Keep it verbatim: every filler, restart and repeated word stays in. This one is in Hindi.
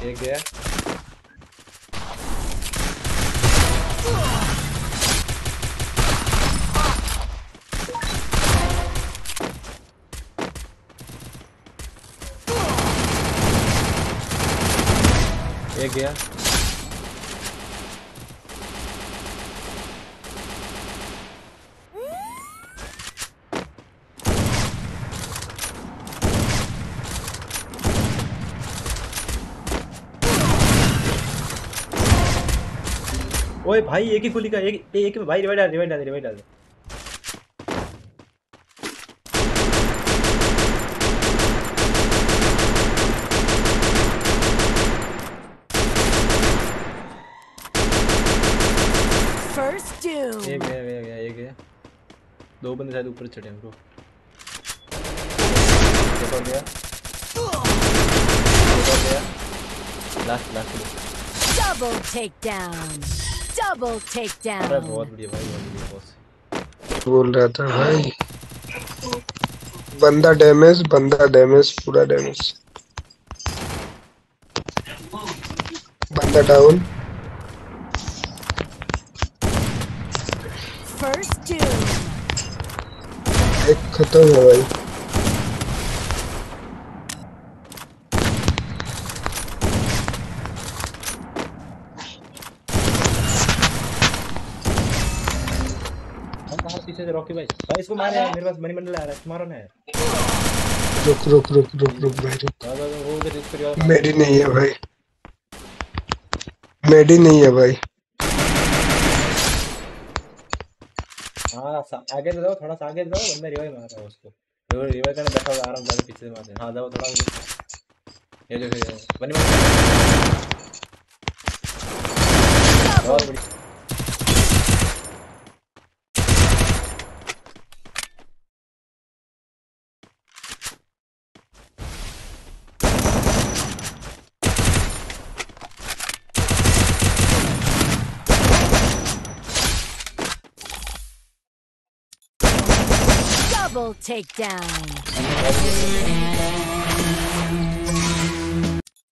एक गया। एक गया। ओए भाई एक ही गोली का एक एक भाई रिवाइव डाल रिवाइव डाल रिवाइव डाल। First doom. एक गया गया गया एक गया। दो बंदे शायद ऊपर चढ़े हैं ब्रो। एक और गया एक और गया। Last last Double takedown. Double takedown. अरे बहुत बढ़िया भाई बहुत बढ़िया बॉस। बोल रहा था भाई बंदा डैमेज बंदा डैमेज पूरा डैमेज बंदा डाउन। First doom. एक खत्म है भाई। पीछे से रॉकी भाई भाई इसको मार यार मेरे पास मनी बंडल आ रहा है मारो ना यार। रुक रुक रुक रुक रुक भाई रुक। वो उधर इस पर मेडी नहीं है भाई मेडी नहीं है भाई। हाँ आगे जाओ थोड़ा सा आगे जाओ बंदा रिवाइव मार रहा है उसको। वो रिवाइव करने बैठा होगा आराम से पीछे से मारते हैं। हाँ जाओ थोड़ा ये देखो बनी बहुत बढ़िया। Double takedown.